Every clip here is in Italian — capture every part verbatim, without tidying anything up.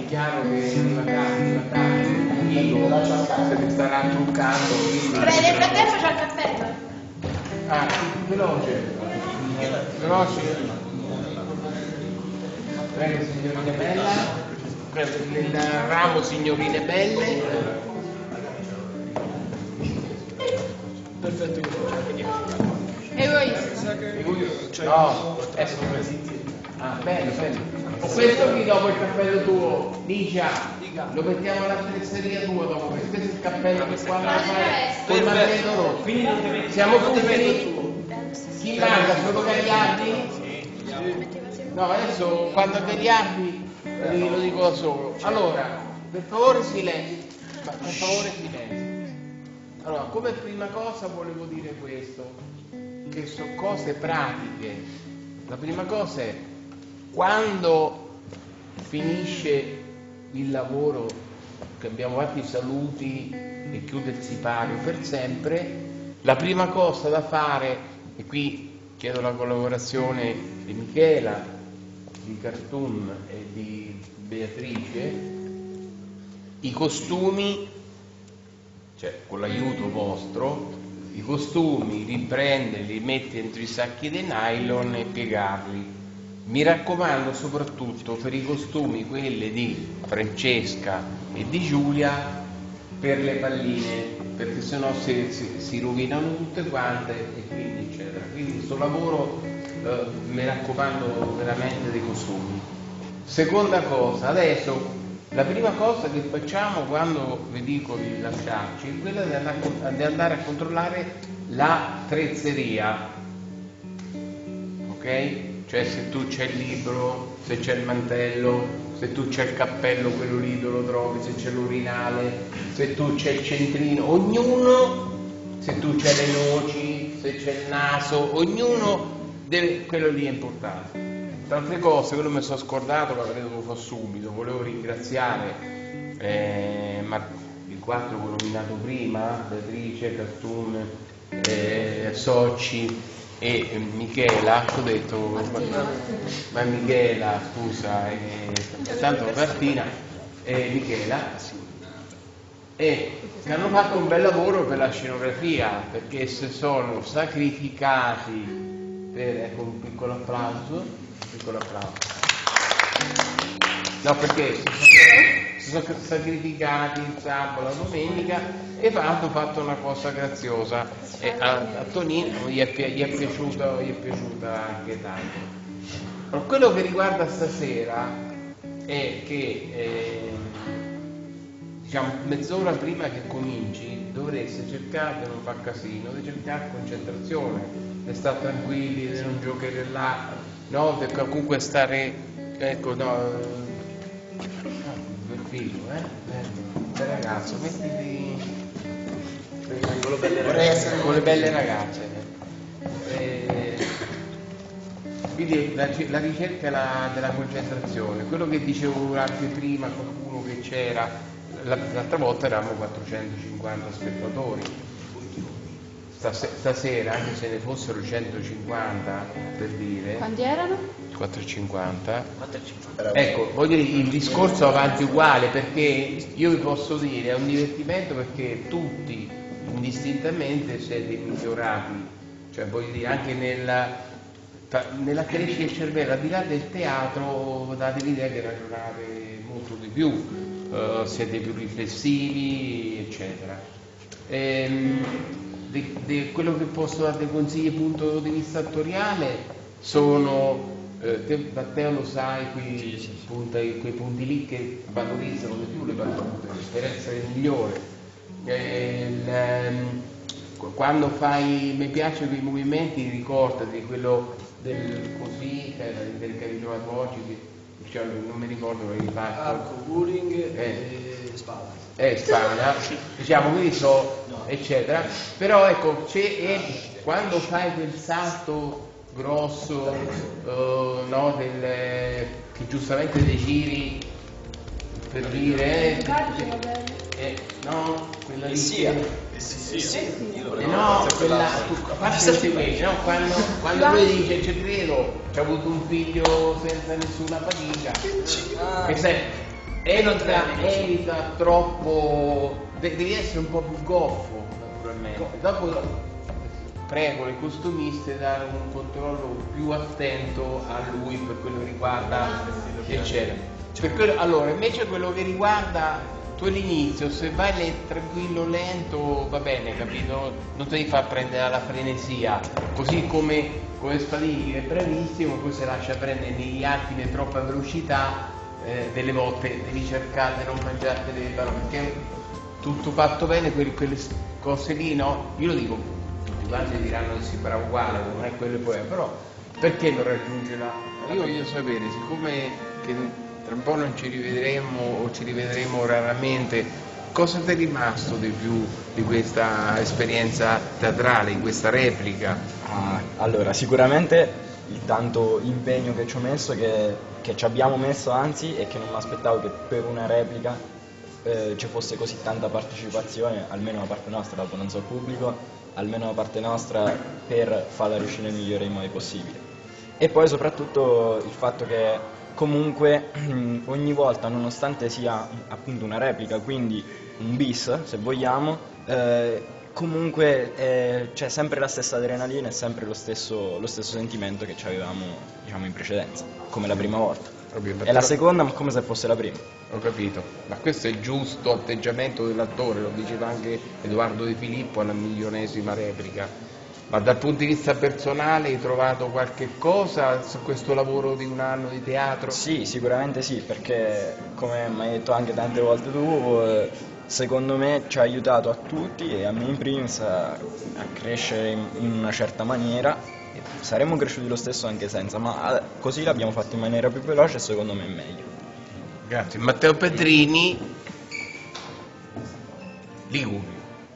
chiaro che arriva tardi, arriva tardi, un se ne starà truccando. Vabbè, nel frattempo c'è il cappello. Ah, veloce. Veloce. Prego, signorina Bella. Nel ramo, signorine belle. Perfetto. Egoista. No, è ah, bello, bello. Ho questo qui dopo il cappello tuo, Licia, lo mettiamo all'attrezzeria tua dopo, questo è il cappello che quando fai col mantello rotto. Quindi non ti metti. Siamo tutti? Chi manca? Solo Gagliardi? No, adesso quando Gagliardi lo dico da solo. Allora, per favore silenzio, per favore silenzio. Allora, come prima cosa volevo dire questo, che sono cose pratiche. La prima cosa è quando finisce il lavoro, che abbiamo fatto i saluti e chiude il sipario per sempre, la prima cosa da fare, e qui chiedo la collaborazione di Michela, di Cartoon e di Beatrice, i costumi, cioè con l'aiuto vostro, i costumi li prendi, li metti dentro i sacchi di nylon e piegarli. Mi raccomando soprattutto per i costumi, quelli di Francesca e di Giulia, per le palline, perché sennò si, si, si rovinano tutte quante e quindi eccetera. Quindi questo lavoro eh, mi raccomando veramente dei costumi. Seconda cosa, adesso la prima cosa che facciamo quando vi dico di lasciarci è quella di andare a, di andare a controllare l'attrezzeria, ok? Cioè se tu c'è il libro, se c'è il mantello, se tu c'è il cappello, quello lì dove lo trovi, se c'è l'urinale, se tu c'è il centrino, ognuno, se tu c'è le noci, se c'è il naso, ognuno deve, quello lì è importante. Tante cose, quello mi sono scordato, ma credo lo fa subito. Volevo ringraziare eh, i quattro che ho nominato prima, Beatrice, Cartoon, eh, Soci e eh, Michela. Ho detto, ma, ma Michela, scusa, eh, tanto Martina e Michela, e che hanno fatto un bel lavoro per la scenografia, perché si sono sacrificati per, ecco, un piccolo applauso. Piccolo applauso. No, perché si sono, si sono sacrificati il sabato, la domenica e hanno fatto una cosa graziosa e a, a Tonino gli è, gli, è piaciuta, gli è piaciuta anche tanto. Allora, quello che riguarda stasera è che eh, diciamo mezz'ora prima che cominci dovreste cercare di non far casino, di cercare concentrazione, di stare tranquilli, di non giocherellare. No, perché comunque stare, ecco, no, bel figlio, eh, bello, bel ragazzo, mettiti con le belle ragazze, con le belle ragazze. Eh, quindi la, la ricerca la, della concentrazione, quello che dicevo anche prima, qualcuno che c'era, l'altra volta eravamo quattrocentocinquanta spettatori. Stasera, anche se ne fossero centocinquanta, per dire, quanti erano? quattrocentocinquanta. Ecco, voglio dire, il discorso avanti uguale, perché io vi posso dire è un divertimento, perché tutti indistintamente siete migliorati, cioè voglio dire anche nella, nella crescita del cervello, al di là del teatro date l'idea che ragionate molto di più, uh, siete più riflessivi, eccetera. Ehm, De, de quello che posso dare dei consigli dal punto di vista attoriale sono, eh, te, Matteo lo sai, quei, sì, sì. Punta, quei punti lì che valorizzano di più le battute per essere migliore. Eh, il, ehm, quando fai, mi piace quei movimenti, ricordati quello del così, del, del che hai trovato oggi, cioè, non mi ricordo come li fai. Arco, Wuring eh. e spada. Eh, spada, diciamo, quindi so, no. Eccetera. Però ecco, c'è, eh, quando fai quel salto grosso, uh, no, del, che giustamente dei giri, per dire, eh, eh, no, quella lì. Sia. Eh sì, sì. Eh no, quella, tu, no, quando, quando lui dice ci credo, ci ha avuto un figlio senza nessuna fatica, ah. Che sei, evita, evita troppo, de- devi essere un po' più goffo naturalmente. Dopo prego le costumiste di dare un controllo più attento a lui per quello che riguarda eccetera. Per quello, allora invece quello che riguarda tu all'inizio, se vai le, tranquillo, lento, va bene, capito? Non ti devi far prendere alla frenesia, così come, come Spadini che è bravissimo, poi si lascia prendere negli attimi a troppa velocità, eh, delle volte devi cercare di non mangiarti le parole, perché tutto fatto bene, quelle, quelle cose lì, no? Io lo dico, tutti quanti diranno che si bravo uguale, non è quello poi, però perché non raggiunge la... Io voglio sapere, siccome che tra un po' non ci rivedremo o ci rivedremo raramente, cosa ti è rimasto di più di questa esperienza teatrale, di questa replica? Ah, allora, sicuramente il tanto impegno che ci ho messo, che, che ci abbiamo messo anzi, e che non mi aspettavo che per una replica eh, ci fosse così tanta partecipazione, almeno da parte nostra, dopo non so il pubblico, almeno da parte nostra per farla riuscire nel migliore modi possibile. E poi soprattutto il fatto che comunque ogni volta, nonostante sia appunto una replica, quindi un bis se vogliamo, eh, comunque eh, c'è sempre la stessa adrenalina e sempre lo stesso, lo stesso sentimento che ci avevamo, diciamo, in precedenza, come la prima volta. È la seconda, ma come se fosse la prima. Ho capito, ma questo è il giusto atteggiamento dell'attore, lo diceva anche Edoardo De Filippo alla milionesima replica. Ma dal punto di vista personale hai trovato qualche cosa su questo lavoro di un anno di teatro? Sì, sicuramente sì, perché come mi hai detto anche tante volte tu, eh, secondo me ci ha aiutato a tutti e a me in primis a, a crescere in, in una certa maniera. Saremmo cresciuti lo stesso anche senza, ma così l'abbiamo fatto in maniera più veloce e secondo me è meglio. Grazie. Matteo Pedrini, Liguria.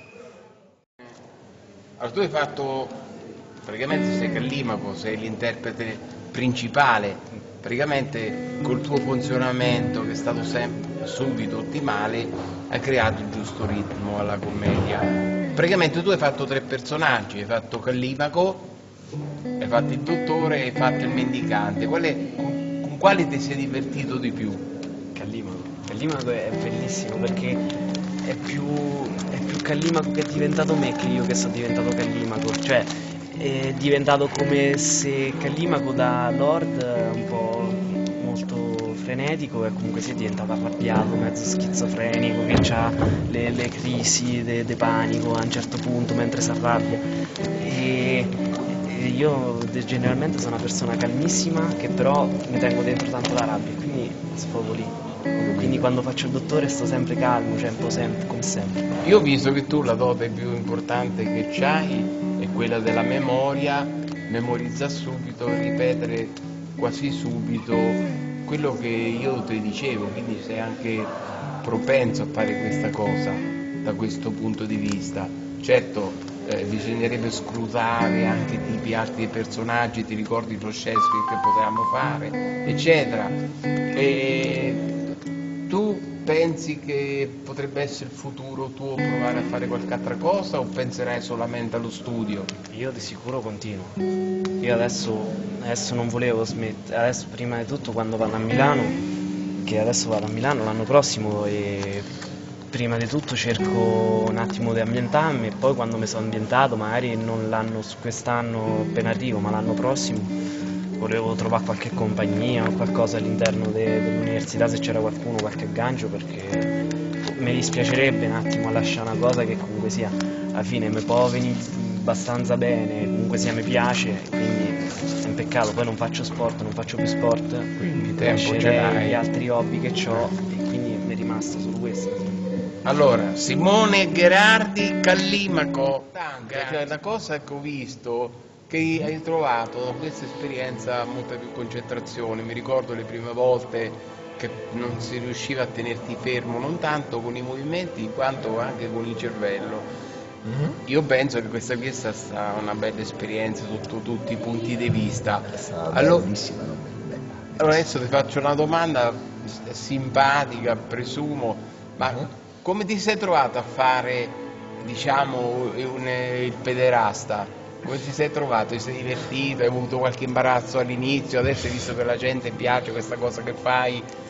Allora tu hai fatto, praticamente sei Callimaco, sei l'interprete principale, praticamente col tuo funzionamento che è stato sempre subito ottimale hai creato il giusto ritmo alla commedia. Praticamente tu hai fatto tre personaggi, hai fatto Callimaco, hai fatto il dottore e hai fatto il mendicante. Quale, con, con quale ti sei divertito di più? Callimaco. Callimaco è bellissimo perché è più, è più Callimaco che è diventato me che io che sono diventato Callimaco. Cioè è diventato come se Callimaco da Lord un po' molto frenetico e comunque si è diventato arrabbiato, mezzo schizofrenico, che ha le, le crisi de, de panico a un certo punto mentre si arrabbia. E, e io generalmente sono una persona calmissima che però mi tengo dentro tanto la rabbia, quindi sfogo lì. Quindi quando faccio il dottore sto sempre calmo, cento sempre, come sempre. Io ho visto che tu la dote più importante che c'hai è quella della memoria, memorizza subito, ripetere quasi subito quello che io ti dicevo, quindi sei anche propenso a fare questa cosa da questo punto di vista. Certo, eh, bisognerebbe scrutare anche tipi altri personaggi, ti ricordi lo Shakespeare che potevamo fare, eccetera. E tu pensi che potrebbe essere il futuro tuo provare a fare qualche altra cosa o penserai solamente allo studio? Io di sicuro continuo. Io adesso, adesso non volevo smettere, adesso prima di tutto quando vado a Milano, che adesso vado a Milano l'anno prossimo e prima di tutto cerco un attimo di ambientarmi e poi quando mi sono ambientato, magari non l'anno su quest'anno appena arrivo, ma l'anno prossimo, volevo trovare qualche compagnia o qualcosa all'interno de- dell'università, se c'era qualcuno, qualche aggancio, perché mi dispiacerebbe un attimo lasciare una cosa che comunque sia, alla fine mi può venire abbastanza bene, comunque sia mi piace, quindi è un peccato, poi non faccio sport, non faccio più sport, Quindi tempo ce lascerei l'hai. gli altri hobby che ho e quindi mi è rimasto solo questo. Allora, Simone Gherardi, Callimaco. Cioè, la cosa che ho visto che hai trovato da questa esperienza molta più concentrazione. Mi ricordo le prime volte che non si riusciva a tenerti fermo, non tanto con i movimenti quanto anche con il cervello. Mm-hmm. Io penso che questa qui sia stata una bella esperienza sotto tutti i punti di vista. Allora, allora adesso ti faccio una domanda simpatica, presumo, ma uh-huh. come ti sei trovato a fare, diciamo, un, il pederasta? Come ti sei trovato? Ti sei divertito? Hai avuto qualche imbarazzo all'inizio? Adesso hai visto che la gente piace questa cosa che fai?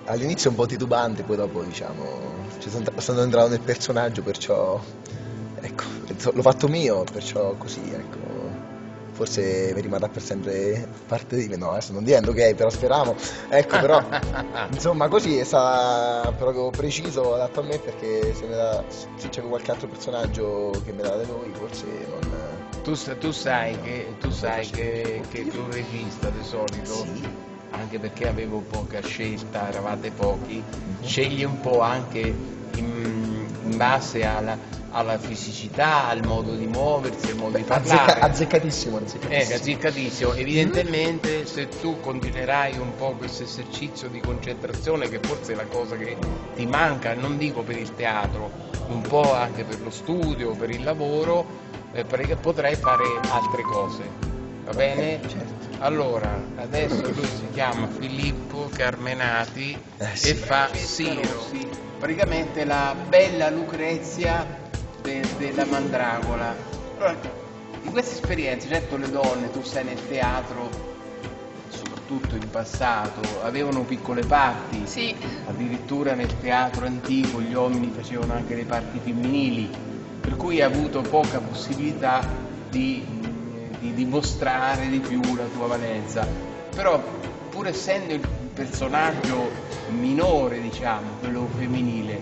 all'inizio un po' titubante, poi dopo diciamo ci sono, sono entrato nel personaggio, perciò ecco, l'ho fatto mio, perciò così ecco, forse mi rimarrà per sempre parte di me, no adesso non divento gay, però speriamo, ecco, però insomma così è stato proprio preciso, adatto a me, perché se, ne da, se c'è qualche altro personaggio che me la date voi forse non... Tu, sa- tu sai che tu sai che, che tu regista di solito, Sì. anche perché avevo poca scelta, eravate pochi, scegli un po' anche in, in base alla, alla fisicità, al modo di muoversi, al modo di Azzecca, parlare. azzeccatissimo, azzeccatissimo. Eh, azzeccatissimo. Evidentemente se tu continuerai un po' questo esercizio di concentrazione, che forse è la cosa che ti manca, non dico per il teatro, un po' anche per lo studio, per il lavoro, eh, perché potrai fare altre cose, va bene? Certo. Allora, adesso lui si chiama Filippo Carmenati Eh, sì. e fa Siro, praticamente la bella Lucrezia de- della Mandragola. Allora, di queste esperienze, certo le donne, tu sei nel teatro, soprattutto in passato, avevano piccole parti, Sì. addirittura nel teatro antico gli uomini facevano anche le parti femminili, per cui hai avuto poca possibilità di, di dimostrare di più la tua valenza, però pur essendo il personaggio minore, diciamo, quello femminile,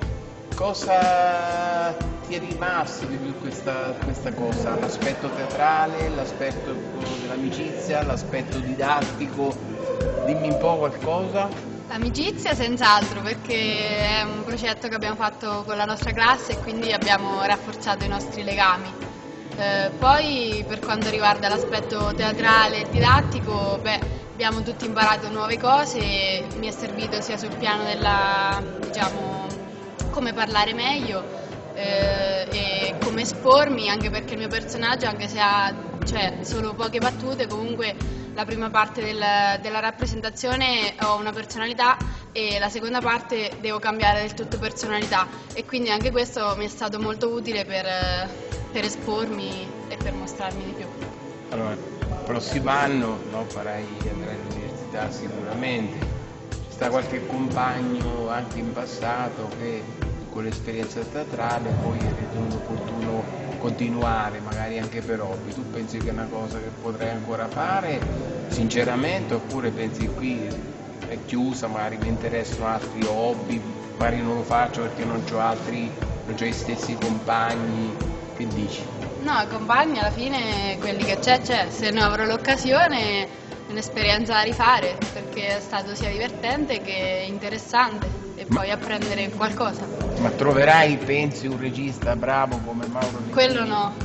cosa ti è rimasto di più questa, questa cosa? L'aspetto teatrale, l'aspetto dell'amicizia, l'aspetto didattico? Dimmi un po' qualcosa. L'amicizia senz'altro, perché è un progetto che abbiamo fatto con la nostra classe e quindi abbiamo rafforzato i nostri legami. Eh, poi per quanto riguarda l'aspetto teatrale e didattico, beh, abbiamo tutti imparato nuove cose e mi è servito sia sul piano della, diciamo, come parlare meglio eh, e come espormi, anche perché il mio personaggio, anche se ha cioè, solo poche battute, comunque la prima parte del, della rappresentazione ho una personalità e la seconda parte devo cambiare del tutto personalità, e quindi anche questo mi è stato molto utile per, per espormi e per mostrarmi di più. Allora, il prossimo anno no, farai, andrai all'università sicuramente. Ci sta qualche compagno anche in passato che con l'esperienza teatrale poi è ritenuto opportuno continuare, magari anche per hobby. Tu pensi che è una cosa che potrei ancora fare sinceramente, oppure pensi qui è chiusa, magari mi interessano altri hobby, magari non lo faccio perché non ho altri, non ho gli stessi compagni? Che dici? No, i compagni alla fine quelli che c'è c'è, se ne avrò l'occasione è un'esperienza da rifare, perché è stato sia divertente che interessante e poi apprendere qualcosa. Ma troverai, pensi, un regista bravo come Mauro Legnini? Quello no.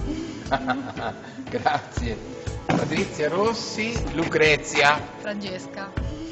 Grazie. Patrizia Rossi, Lucrezia. Francesca.